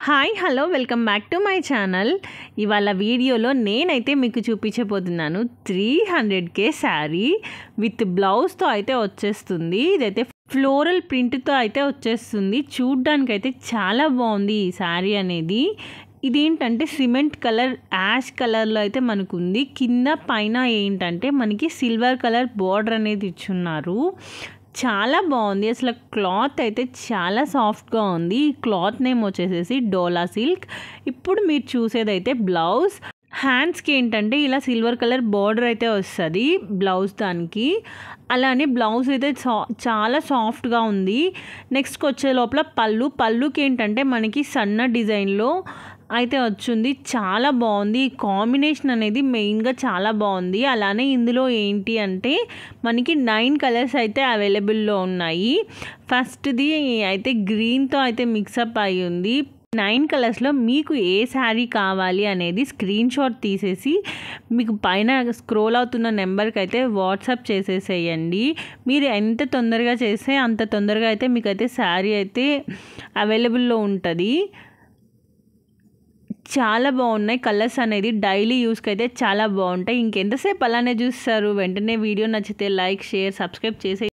Hi hello welcome back to my channel. ఇవాళ వీడియోలో నేనైతే మీకు చూపించబోతున్నాను 300K శారీ విత్ బ్లౌజ్తో అయితే వచ్చేస్తుంది. ఇదైతే ఫ్లోరల్ ప్రింట్తో అయితే వచ్చేస్తుంది. చూడ్డానికి అయితే చాలా బాగుంది ఈ శారీ అనేది. ఇదేంటంటే సిమెంట్ కలర్ యాష్ కలర్లో అయితే మనకు ఉంది. కింద పైన ఏంటంటే మనకి సిల్వర్ కలర్ బార్డర్ అనేది ఇచ్చున్నారు. చాలా బాగుంది. అసలు క్లాత్ అయితే చాలా సాఫ్ట్గా ఉంది. ఈ క్లాత్ నేమ్ వచ్చేసేసి డోలా సిల్క్. ఇప్పుడు మీరు చూసేదైతే బ్లౌజ్. హ్యాండ్స్కి ఏంటంటే ఇలా సిల్వర్ కలర్ బార్డర్ అయితే వస్తుంది బ్లౌజ్ దానికి. అలానే బ్లౌజ్ అయితే చాలా సాఫ్ట్గా ఉంది. నెక్స్ట్కి వచ్చే లోపల పళ్ళుకి ఏంటంటే మనకి సన్న డిజైన్లో అయితే వచ్చింది. చాలా బాగుంది. ఈ కాంబినేషన్ అనేది మెయిన్గా చాలా బాగుంది. అలానే ఇందులో ఏంటి అంటే మనకి 9 కలర్స్ అయితే అవైలబుల్లో ఉన్నాయి. ఫస్ట్ది అయితే గ్రీన్తో అయితే మిక్సప్ అయి ఉంది. 9 కలర్స్లో మీకు ఏ శారీ కావాలి అనేది స్క్రీన్ షాట్ తీసేసి మీకు పైన స్క్రోల్ అవుతున్న నెంబర్కి అయితే వాట్సాప్ చేసేసేయండి. మీరు ఎంత తొందరగా చేస్తే అంత తొందరగా అయితే మీకైతే శారీ అయితే అవైలబుల్లో ఉంటుంది. చాలా బాగున్నాయి కలర్స్ అనేది. డైలీ యూస్కి అయితే చాలా బాగుంటాయి. ఇంకెంతసేపు అలానే చూస్తారు. వెంటనే వీడియో నచ్చితే లైక్, షేర్, సబ్స్క్రైబ్ చేసే